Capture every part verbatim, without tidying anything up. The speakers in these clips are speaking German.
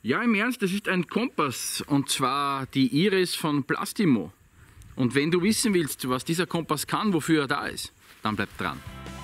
Ja, im Ernst, das ist ein Kompass und zwar die Iris von Plastimo. Und wenn du wissen willst, was dieser Kompass kann, wofür er da ist, dann bleib dran.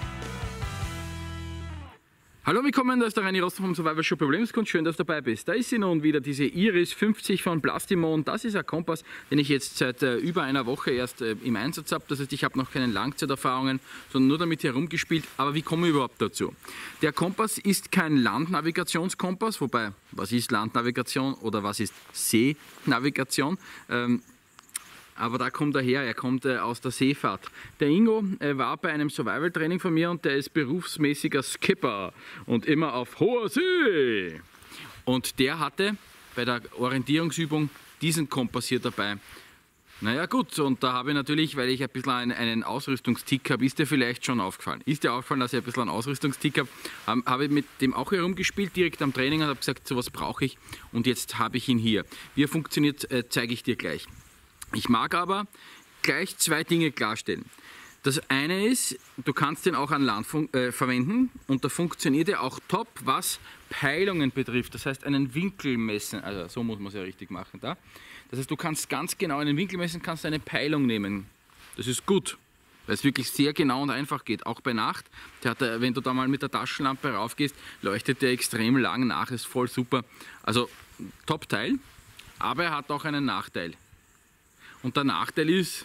Hallo, willkommen, da ist der Reini Roster vom Survival Show Problemskunst. Schön, dass du dabei bist. Da ist sie nun wieder, diese Iris fünfzig von Plastimo, und das ist ein Kompass, den ich jetzt seit äh, über einer Woche erst äh, im Einsatz habe. Das heißt, ich habe noch keine Langzeiterfahrungen, sondern nur damit herumgespielt. Aber wie komme ich überhaupt dazu? Der Kompass ist kein Landnavigationskompass, wobei, was ist Landnavigation oder was ist Seenavigation? Ähm, Aber da kommt er her, er kommt äh, aus der Seefahrt. Der Ingo äh, war bei einem Survival-Training von mir und der ist berufsmäßiger Skipper und immer auf hoher See. Und der hatte bei der Orientierungsübung diesen Kompass hier dabei. Naja gut, und da habe ich natürlich, weil ich ein bisschen einen, einen Ausrüstungstick habe, ist dir vielleicht schon aufgefallen. Ist dir aufgefallen, dass ich ein bisschen einen Ausrüstungstick habe, habe, habe ich mit dem auch herumgespielt, direkt am Training, und habe gesagt, sowas brauche ich, und jetzt habe ich ihn hier. Wie er funktioniert, äh, zeige ich dir gleich. Ich mag aber gleich zwei Dinge klarstellen. Das eine ist, du kannst den auch an Land äh, verwenden, und da funktioniert er auch top, was Peilungen betrifft. Das heißt, einen Winkel messen, also so muss man es ja richtig machen da. Das heißt, du kannst ganz genau einen Winkel messen, kannst eine Peilung nehmen. Das ist gut, weil es wirklich sehr genau und einfach geht. Auch bei Nacht, der hat, wenn du da mal mit der Taschenlampe raufgehst, leuchtet der extrem lang nach, ist voll super. Also Top-Teil, aber er hat auch einen Nachteil. Und der Nachteil ist,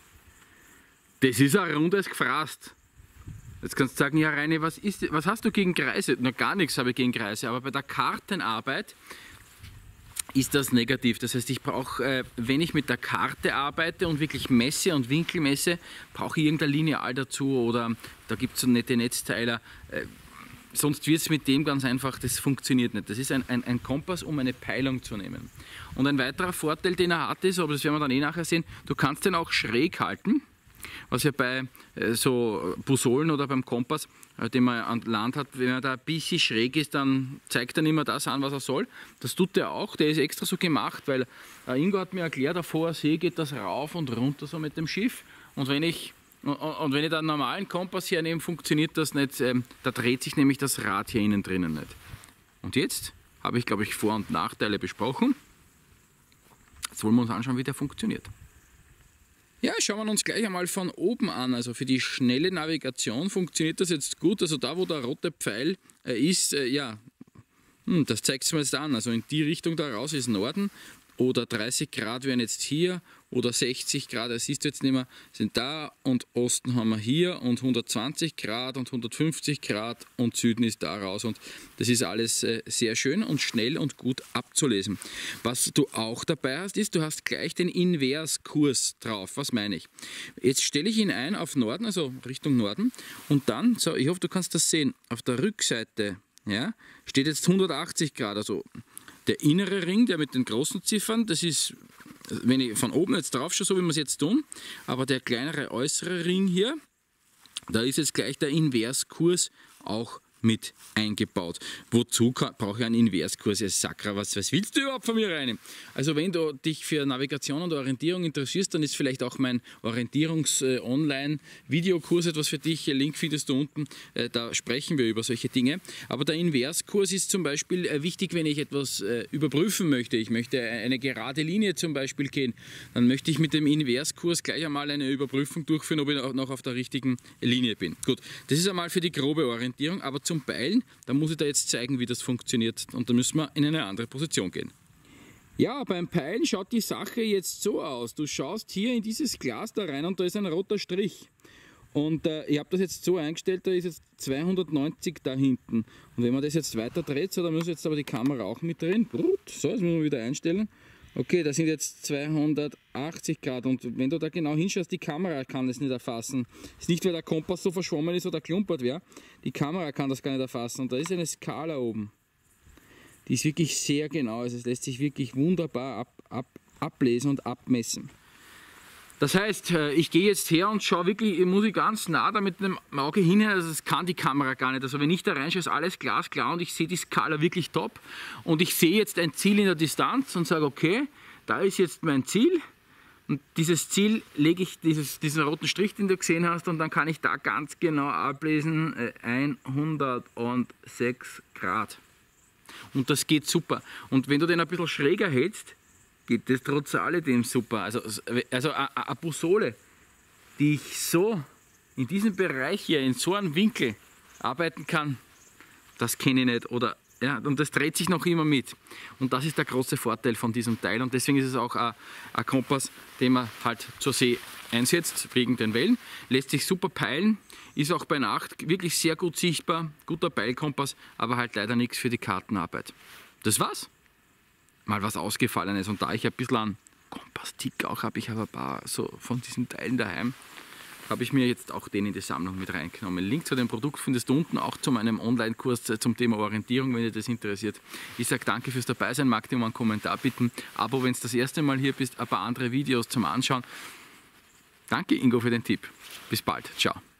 das ist ein rundes Gefraßt. Jetzt kannst du sagen, ja Reini, was, ist, was hast du gegen Kreise? Na, gar nichts habe ich gegen Kreise, aber bei der Kartenarbeit ist das negativ. Das heißt, ich brauche, äh, wenn ich mit der Karte arbeite und wirklich messe und Winkel messe, brauche ich irgendein Lineal dazu, oder da gibt es so nette Netzteiler. Äh, Sonst wird es mit dem ganz einfach, das funktioniert nicht. Das ist ein, ein, ein Kompass, um eine Peilung zu nehmen. Und ein weiterer Vorteil, den er hat, ist, aber das werden wir dann eh nachher sehen, du kannst den auch schräg halten, was ja bei äh, so Busolen oder beim Kompass, äh, den man an Land hat, wenn er da ein bisschen schräg ist, dann zeigt er nicht mehr das an, was er soll. Das tut er auch, der ist extra so gemacht, weil äh, Ingo hat mir erklärt, auf hoher See geht das rauf und runter so mit dem Schiff, und wenn ich Und wenn ich da einen normalen Kompass hernehme, funktioniert das nicht. Ähm, da dreht sich nämlich das Rad hier innen drinnen nicht. Und jetzt habe ich, glaube ich, Vor- und Nachteile besprochen. Jetzt wollen wir uns anschauen, wie der funktioniert. Ja, schauen wir uns gleich einmal von oben an. Also für die schnelle Navigation funktioniert das jetzt gut. Also da, wo der rote Pfeil äh, ist, äh, ja, hm, das zeigt es mir jetzt an. Also in die Richtung da raus ist Norden. Oder dreißig Grad wären jetzt hier, oder sechzig Grad, das siehst du jetzt nicht mehr, sind da, und Osten haben wir hier, und hundertzwanzig Grad und hundertfünfzig Grad, und Süden ist da raus, und das ist alles äh, sehr schön und schnell und gut abzulesen. Was du auch dabei hast, ist, du hast gleich den Inverskurs drauf. Was meine ich? Jetzt stelle ich ihn ein auf Norden, also Richtung Norden, und dann, so, ich hoffe, du kannst das sehen, auf der Rückseite, ja, steht jetzt hundertachtzig Grad, also der innere Ring, der mit den großen Ziffern, das ist, wenn ich von oben jetzt drauf schaue, so wie wir es jetzt tun, aber der kleinere äußere Ring hier, da ist jetzt gleich der Inverskurs auch mit eingebaut. Wozu brauche ich einen Inverskurs? Ja, Sakra, was, was willst du überhaupt von mir rein? Also wenn du dich für Navigation und Orientierung interessierst, dann ist vielleicht auch mein Orientierungs-Online-Videokurs etwas für dich. Link findest du unten, da sprechen wir über solche Dinge. Aber der Inverskurs ist zum Beispiel wichtig, wenn ich etwas überprüfen möchte. Ich möchte eine gerade Linie zum Beispiel gehen. Dann möchte ich mit dem Inverskurs gleich einmal eine Überprüfung durchführen, ob ich noch auf der richtigen Linie bin. Gut, das ist einmal für die grobe Orientierung, aber zum Peilen, da muss ich da jetzt zeigen, wie das funktioniert, und dann müssen wir in eine andere Position gehen. Ja, beim Peilen schaut die Sache jetzt so aus. Du schaust hier in dieses Glas da rein, und da ist ein roter Strich. Und äh, ich habe das jetzt so eingestellt, da ist jetzt zweihundertneunzig da hinten. Und wenn man das jetzt weiter dreht, so, dann muss jetzt aber die Kamera auch mit drin. So, das müssen wir wieder einstellen. Okay, das sind jetzt zweihundertachtzig Grad, und wenn du da genau hinschaust, die Kamera kann das nicht erfassen. Das ist nicht, weil der Kompass so verschwommen ist oder klumpert wäre, die Kamera kann das gar nicht erfassen, und da ist eine Skala oben. Die ist wirklich sehr genau, also es lässt sich wirklich wunderbar ab, ab, ablesen und abmessen. Das heißt, ich gehe jetzt her und schaue wirklich, ich muss ich ganz nah da mit dem Auge hin, also das kann die Kamera gar nicht. Also wenn ich da reinschaue, ist alles glasklar, und ich sehe die Skala wirklich top. Und ich sehe jetzt ein Ziel in der Distanz und sage, okay, da ist jetzt mein Ziel. Und dieses Ziel lege ich, dieses, diesen roten Strich, den du gesehen hast, und dann kann ich da ganz genau ablesen, hundertsechs Grad. Und das geht super. Und wenn du den ein bisschen schräger hältst, geht das trotz alledem super. Also, also eine Boussole, die ich so in diesem Bereich hier, in so einem Winkel arbeiten kann, das kenne ich nicht. Oder, ja, und das dreht sich noch immer mit. Und das ist der große Vorteil von diesem Teil. Und deswegen ist es auch ein, ein Kompass, den man halt zur See einsetzt, wegen den Wellen. Lässt sich super peilen, ist auch bei Nacht wirklich sehr gut sichtbar. Guter Peilkompass, aber halt leider nichts für die Kartenarbeit. Das war's. Mal was Ausgefallenes. Und da ich ein bisschen an Kompass-Tick auch habe, ich habe ein paar so von diesen Teilen daheim, habe ich mir jetzt auch den in die Sammlung mit reingenommen. Link zu dem Produkt findest du unten, auch zu meinem Online-Kurs zum Thema Orientierung, wenn dir das interessiert. Ich sage danke fürs Dabeisein, mag dir mal einen Kommentar bitten. Abo, wenn du das erste Mal hier bist, ein paar andere Videos zum Anschauen. Danke Ingo für den Tipp. Bis bald. Ciao.